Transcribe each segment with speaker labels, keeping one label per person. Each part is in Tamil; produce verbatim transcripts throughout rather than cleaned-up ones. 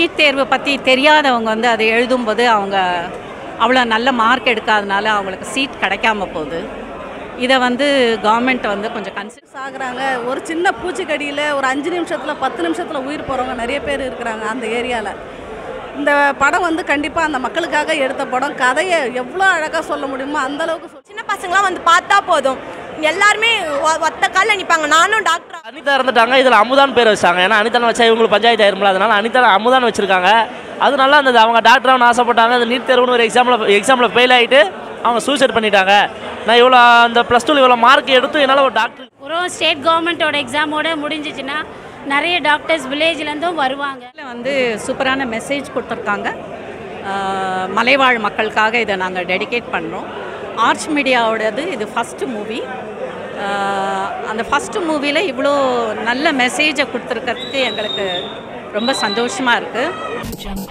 Speaker 1: நீட் தேர்வு பற்றி தெரியாதவங்க வந்து அதை எழுதும்போது அவங்க அவ்வளோ நல்ல மார்க் எடுக்காதனால அவங்களுக்கு சீட் கிடைக்காம போகுது. இதை வந்து கவர்மெண்ட் வந்து கொஞ்சம் கன்சிடர்
Speaker 2: ஆகுறாங்க. ஒரு சின்ன பூச்சிக்கடியில் ஒரு அஞ்சு நிமிஷத்தில் பத்து நிமிஷத்தில் உயிர் போகிறவங்க நிறைய பேர் இருக்கிறாங்க அந்த ஏரியாவில். இந்த படம் வந்து கண்டிப்பாக அந்த மக்களுக்காக எடுத்த படம். கதையை எவ்வளோ அழகாக சொல்ல முடியுமோ அந்தளவுக்கு
Speaker 3: சின்ன பசங்களாம் வந்து பார்த்தா போதும், எல்லாருமே ஒத்த காலில் நிற்பாங்க. நானும் டாக்டர்
Speaker 4: அனிதா இறந்துட்டாங்க, இதில் அமுதான் பேர் வச்சாங்க. ஏன்னா அனிதான் வச்சா இவங்களுக்கு பஞ்சாயத்து ஆயிருமில்ல, அதனால அனிதா அமுதான் வச்சிருக்காங்க. அது நல்லா இருந்தது. அவங்க டாக்டராக ஆசைப்பட்டாங்க. அந்த நீட் தேர்வுன்னு ஒரு எக்ஸாமில் எக்ஸாமில் ஃபெயில் ஆகிட்டு அவங்க சூசைட் பண்ணிட்டாங்க. நான் இவ்வளோ அந்த ப்ளஸ் டூவில் இவ்வளோ மார்க் எடுத்து என்னால் ஒரு டாக்டர்
Speaker 5: ஒரு ஸ்டேட் கவர்மெண்ட்டோட எக்ஸாமோட முடிஞ்சிச்சுன்னா நிறைய டாக்டர்ஸ் வில்லேஜ்லேருந்தும் வருவாங்க.
Speaker 1: வந்து சூப்பரான மெசேஜ் கொடுத்துருக்காங்க. மலைவாழ் மக்களுக்காக இதை நாங்கள் டெடிகேட் பண்ணுறோம். ஆர்ட்ஸ் மீடியாவோடது இது ஃபஸ்ட்டு மூவி. அந்த ஃபஸ்ட்டு மூவியில் இவ்வளோ நல்ல மெசேஜை கொடுத்துருக்கிறதுக்கு எங்களுக்கு ரொம்ப சந்தோஷமாக இருக்குது.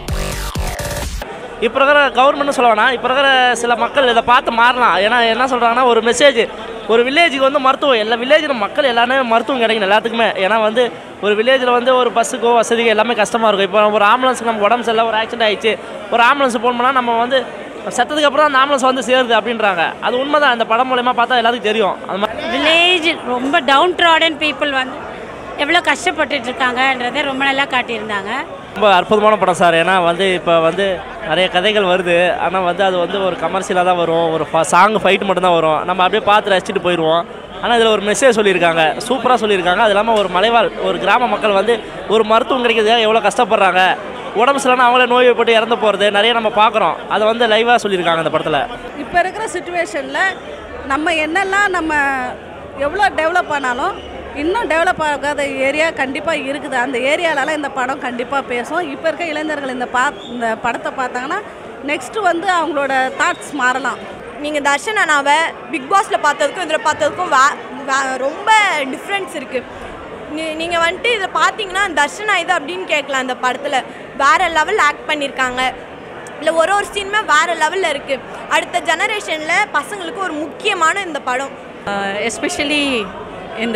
Speaker 4: இப்போ இருக்கிற கவர்மெண்ட்னு சொல்ல வேணாம், இப்போ இருக்கிற சில மக்கள் இதை பார்த்து மாறலாம். ஏன்னா என்ன சொல்கிறாங்கன்னா, ஒரு மெசேஜ் ஒரு வில்லேஜுக்கு வந்து மருத்துவம், எல்லா வில்லேஜில் மக்கள் எல்லாமே மருத்துவம் கிடைக்கணும் எல்லாத்துக்குமே. ஏன்னா வந்து ஒரு வில்லேஜில் வந்து ஒரு பஸ்ஸுக்கோ வசதிக்கோ எல்லாமே கஷ்டமாக இருக்கும். இப்போ ஒரு ஆம்புலன்ஸுக்கு நம்ம உடம்பு சரியில்லை, ஒரு ஆக்சிடென்ட் ஆகிடுச்சு, ஒரு ஆம்புலன்ஸ் போனோம்னா நம்ம வந்து செத்ததுக்கு அப்புறம் அந்த ஆம்புலன்ஸ் வந்து சேருது அப்படின்றாங்க. அது உண்மை தான். அந்த படம் மூலயமா பார்த்தா எல்லாத்துக்கும் தெரியும். அது மாதிரி
Speaker 5: வில்லேஜ் ரொம்ப டவுன் ட்ராடன் பீப்புள் வந்து எவ்வளோ கஷ்டப்பட்டுட்டு இருக்காங்கன்றதை ரொம்ப நல்லா காட்டியிருந்தாங்க.
Speaker 4: ரொம்ப அற்புதமான படம் சார். ஏன்னா வந்து இப்போ வந்து நிறைய கதைகள் வருது, ஆனால் வந்து அது வந்து ஒரு கமர்ஷியலாக தான் வரும். ஒரு சாங் ஃபைட் மட்டும்தான் வரும். நம்ம அப்படியே பார்த்து ரசிச்சுட்டு போயிடுவோம். ஆனால் இதில் ஒரு மெசேஜ் சொல்லியிருக்காங்க, சூப்பராக சொல்லியிருக்காங்க. அது இல்லாமல் ஒரு மலைவாழ் ஒரு கிராம மக்கள் வந்து ஒரு மருத்துவம் கிடைக்கிறதுக்காக எவ்வளோ கஷ்டப்படுறாங்க, உடம்பு சரியில்லைனா அவங்களே நோய் போட்டு இறந்து போகிறது நிறைய நம்ம பார்க்குறோம். அதை வந்து லைவாக சொல்லியிருக்காங்க அந்த படத்தில்.
Speaker 2: இப்போ இருக்கிற சுச்சுவேஷனில் நம்ம என்னெல்லாம் நம்ம எவ்வளோ டெவலப் ஆனாலும் இன்னும் டெவலப் ஆகாத ஏரியா கண்டிப்பாக இருக்குது. அந்த ஏரியாலலாம் இந்த படம் கண்டிப்பாக பேசும். இப்போ இருக்க இளைஞர்கள் இந்த பா இந்த படத்தை பார்த்தாங்கன்னா நெக்ஸ்ட்டு வந்து அவங்களோட தாட்ஸ் மாறலாம்.
Speaker 3: நீங்கள் தர்ஷன் அண்ணாவை பிக் பாஸில் பார்த்ததுக்கும் இதில் பார்த்ததுக்கும் வே வே ரொம்ப டிஃப்ரென்ஸ் இருக்குது. நீ நீங்கள் வந்துட்டு இதில் பார்த்தீங்கன்னா தர்ஷன் இது அப்படின்னு கேட்கலாம். அந்த படத்தில் வேறு லெவல் ஆக்ட் பண்ணியிருக்காங்க. இல்லை ஒரு ஒரு சீனுமே வேறு லெவலில் இருக்குது. அடுத்த ஜெனரேஷனில் பசங்களுக்கு ஒரு முக்கியமான இந்த படம்.
Speaker 1: எஸ்பெஷலி இந்த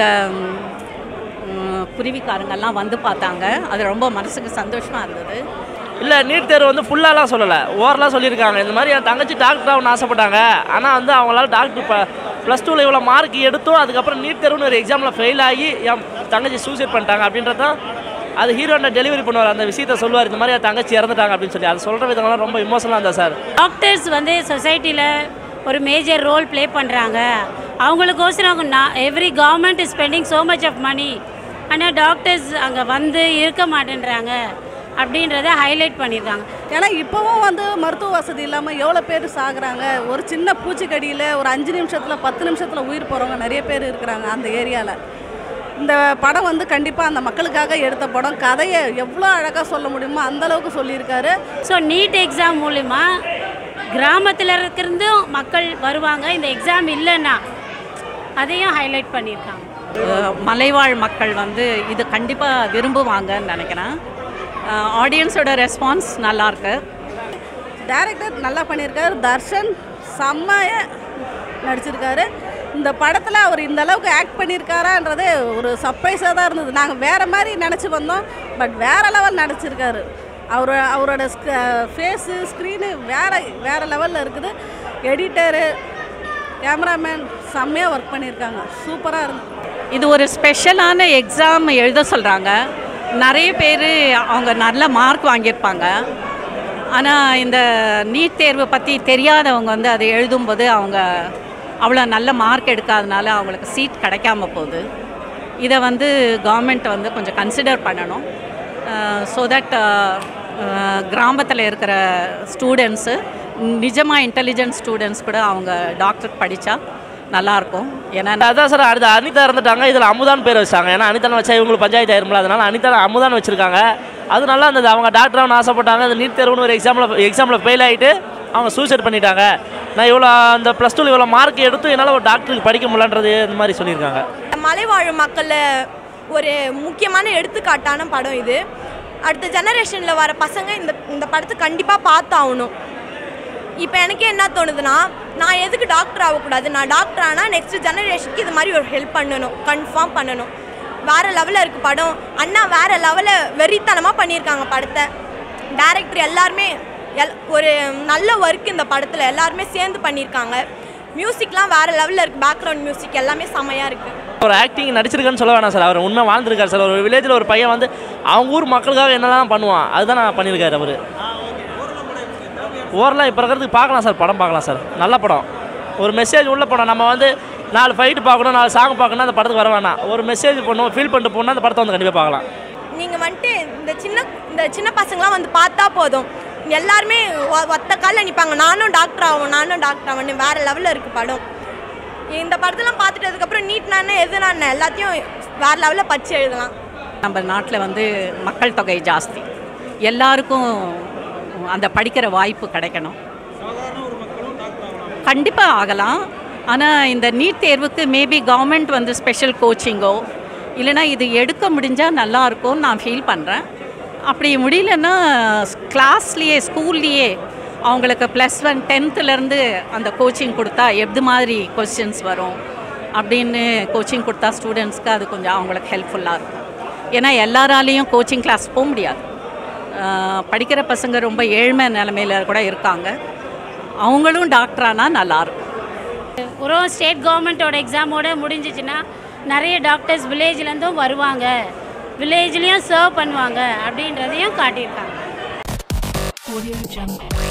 Speaker 1: குருவிக்காரங்கெல்லாம் வந்து பார்த்தாங்க. அது ரொம்ப மனசுக்கு சந்தோஷமாக இருந்தது.
Speaker 4: இல்லை நீட் தேர்வு வந்து ஃபுல்லாலாம் சொல்லலை, ஓவரலாக சொல்லியிருக்காங்க. இந்த மாதிரி என் தங்கச்சி டாக்டர் ஆகணும்னு ஆசைப்பட்டாங்க. ஆனால் வந்து அவங்களால டாக்டர் இப்போ ப்ளஸ் டூவில் இவ்வளோ மார்க் எடுத்தோம், அதுக்கப்புறம் நீட் தேர்வுன்னு ஒரு எக்ஸாமில் ஃபெயில் ஆகி என் தங்கச்சி சூசைட் பண்ணிட்டாங்க அப்படின்றது தான் அது ஹீரோனை டெலிவரி பண்ணுவார். அந்த விஷயத்தை சொல்லுவார், இந்த மாதிரி என் தங்கச்சி இறந்துட்டாங்க அப்படின்னு சொல்லி. அது சொல்கிற விதங்கள்லாம் ரொம்ப இமோஷனலாக இருந்தால் சார்.
Speaker 5: டாக்டர்ஸ் வந்து சொசைட்டியில் ஒரு மேஜர் ரோல் ப்ளே பண்ணுறாங்க. அவங்களுக்கோசரம் நான் every government is spending so much of money, ஆனால் டாக்டர்ஸ் அங்கே வந்து இருக்க மாட்டேன்றாங்க அப்படின்றத ஹைலைட் பண்ணியிருக்காங்க.
Speaker 2: ஏன்னா இப்போவும் வந்து மருத்துவ வசதி இல்லாமல் எவ்வளோ பேர் சாகுறாங்க. ஒரு சின்ன பூச்சிக்கடியில் ஒரு அஞ்சு நிமிஷத்தில் பத்து நிமிஷத்தில் உயிர் போகிறவங்க நிறைய பேர் இருக்கிறாங்க அந்த ஏரியாவில். இந்த படம் வந்து கண்டிப்பாக அந்த மக்களுக்காக எடுத்த படம். கதையை எவ்வளோ அழகாக சொல்ல முடியுமோ அந்தளவுக்கு சொல்லியிருக்காரு.
Speaker 5: ஸோ நீட் எக்ஸாம் மூலிமா கிராமத்தில் இருக்கிறதும் மக்கள் வருவாங்க. இந்த எக்ஸாம் இல்லைன்னா அதையும் ஹைலைட் பண்ணியிருக்காங்க.
Speaker 1: மலைவாழ் மக்கள் வந்து இது கண்டிப்பாக விரும்புவாங்கன்னு நினைக்கிறேன். ஆடியன்ஸோட ரெஸ்பான்ஸ் நல்லாயிருக்கு.
Speaker 2: டைரக்டர் நல்லா பண்ணியிருக்காரு. தர்ஷன் செம்மையாக நடிச்சிருக்காரு. இந்த படத்தில் அவர் இந்த அளவுக்கு ஆக்ட் பண்ணியிருக்காரான்றது ஒரு சர்ப்ரைஸாக தான் இருந்தது. நாங்கள் வேறு மாதிரி நினச்சி வந்தோம், பட் வேறு லெவல் நடிச்சிருக்காரு. அவர் அவரோட ஃபேஸு ஸ்க்ரீனு வேறு வேறு லெவலில் இருக்குது. எடிட்டரு கேமராமேன் செம்மையாக ஒர்க் பண்ணியிருக்காங்க. சூப்பராக இருந்தது.
Speaker 1: இது ஒரு ஸ்பெஷலான எக்ஸாம் எழுத சொல்கிறாங்க. நிறைய பேர் அவங்க நல்ல மார்க் வாங்கியிருப்பாங்க. ஆனால் இந்த நீட் தேர்வு பற்றி தெரியாதவங்க வந்து அதை எழுதும்போது அவங்க அவ்வளோ நல்ல மார்க் எடுக்காதனால அவங்களுக்கு சீட் கிடைக்காம போகுது. இதை வந்து கவர்மெண்ட் வந்து கொஞ்சம் கன்சிடர் பண்ணணும். ஸோ தட் கிராமத்தில் இருக்கிற ஸ்டூடெண்ட்ஸு நிஜமாக இன்டெலிஜென்ட் ஸ்டூடெண்ட்ஸ் கூட அவங்க டாக்டருக்கு படித்தா நல்லாயிருக்கும். ஏன்னா
Speaker 4: அதான் சார், அடுத்த அனிதா இறந்துட்டாங்க, இதில் அமுதான் பேர் வச்சாங்க. ஏன்னா அனிதான் வச்சா இவங்களுக்கு பஞ்சாயத்து ஆயிருமில்ல, அதனால அனிதா அமுதான் வச்சுருக்காங்க. அது நல்லா இருந்தது. அவங்க டாக்டராக ஆசைப்பட்டாங்க. அந்த நீட் தேர்வுன்னு ஒரு எக்ஸாமில் எக்ஸாமில் ஃபெயில் ஆகிட்டு அவங்க சூசைட் பண்ணிட்டாங்க. நான் இவ்வளோ அந்த ப்ளஸ் டூவில் இவ்வளோ மார்க் எடுத்து என்னால் ஒரு டாக்டருக்கு படிக்க முடியலன்றது இந்த மாதிரி சொல்லியிருக்காங்க.
Speaker 3: மலைவாழ் மக்களில் ஒரு முக்கியமான எடுத்துக்காட்டான படம் இது. அடுத்த ஜெனரேஷனில் வர பசங்க இந்த இந்த படத்தை கண்டிப்பாக பார்த்தாகணும். இப்போ எனக்கு என்ன தோணுதுன்னா, நான் எதுக்கு டாக்டர் ஆகக்கூடாது, நான் டாக்டர் ஆனால் நெக்ஸ்ட் ஜெனரேஷனுக்கு இது மாதிரி ஒரு ஹெல்ப் பண்ணணும், கன்ஃபார்ம் பண்ணணும். வேறு லெவலில் இருக்குது படம். அண்ணா வேறு லெவலில் வெறித்தனமாக பண்ணியிருக்காங்க படத்தை. டேரக்டர் எல்லாருமே எல் ஒரு நல்ல ஒர்க் இந்த படத்தில் எல்லாருமே சேர்ந்து பண்ணியிருக்காங்க. மியூசிக்லாம் வேறு லெவலில் இருக்குது. பேக்ரவுண்ட் மியூசிக் எல்லாமே செமையாக இருக்குது.
Speaker 4: ஒரு ஆக்டிங் நடிச்சிருக்கான்னு சொல்ல வேணாம் சார். அவர் உண்மை வாழ்ந்துருக்காரு சார். ஒரு வில்லேஜில் ஒரு பையன் வந்து அவங்க ஊர் மக்களுக்காக என்னெல்லாம் பண்ணுவான் அதுதான் நான் பண்ணியிருக்காரு அவர். ஓவரெலாம் இப்போ இருக்கிறதுக்கு பார்க்கலாம் சார், படம் பார்க்கலாம் சார். நல்ல படம், ஒரு மெசேஜ் உள்ள படம். நம்ம வந்து நாலு ஃபைட்டு பார்க்கணும், நாலு சாங் பார்க்கணும், அந்த படத்துக்கு வர வேணாம். ஒரு மெசேஜ் பண்ணுவோம், ஃபீல் பண்ணிட்டு போனால் அந்த படத்தை வந்து கண்டிப்பாக பார்க்கலாம்.
Speaker 3: நீங்கள் வந்துட்டு இந்த சின்ன இந்த சின்ன பசங்களாம் வந்து பார்த்தா போதும், எல்லாருமே ஒத்த காலில் நிற்பாங்க. நானும் டாக்டர் ஆகும், நானும் டாக்டர் ஆகணும். வேறு லெவலில் இருக்குது படம். இந்த படத்தெல்லாம் பார்த்துட்டு அதுக்கப்புறம் நீட் நான் எது நான் எல்லாத்தையும் வேறு லெவலில் படித்து எழுதலாம்.
Speaker 1: நம்ம நாட்டில் வந்து மக்கள் தொகை ஜாஸ்தி, எல்லாருக்கும் அந்த படிக்கிற வாய்ப்பு கிடைக்கணும். கண்டிப்பாக ஆகலாம். ஆனால் இந்த நீட் தேர்வுக்கு மேபி கவர்மெண்ட் வந்து ஸ்பெஷல் கோச்சிங்கோ இல்லைனா இது எடுக்க முடிஞ்சால் நல்லாயிருக்கும்னு நான் ஃபீல் பண்ணுறேன். அப்படி முடியலன்னா கிளாஸ்லேயே ஸ்கூல்லையே அவங்களுக்கு ப்ளஸ் ஒன் டென்த்துலேருந்து அந்த கோச்சிங் கொடுத்தா எது மாதிரி கொஸ்டின்ஸ் வரும் அப்படின்னு கோச்சிங் கொடுத்தா ஸ்டூடெண்ட்ஸ்க்கு அது கொஞ்சம் அவங்களுக்கு ஹெல்ப்ஃபுல்லாக இருக்கும். ஏன்னா எல்லாராலேயும் கோச்சிங் கிளாஸ் போக முடியாது. படிக்கிற பசங்க ரொம்ப ஏழ்மை நிலைமையில் கூட இருக்காங்க. அவங்களும் டாக்டரானா நல்லாயிருக்கும்.
Speaker 5: ஒரு ஸ்டேட் கவர்மெண்ட்டோட எக்ஸாமோட முடிஞ்சிச்சுன்னா நிறைய டாக்டர்ஸ் வில்லேஜ்லேருந்தும் வருவாங்க, வில்லேஜ்லேயும் சர்வ் பண்ணுவாங்க அப்படின்றதையும் காட்டியிருக்காங்க.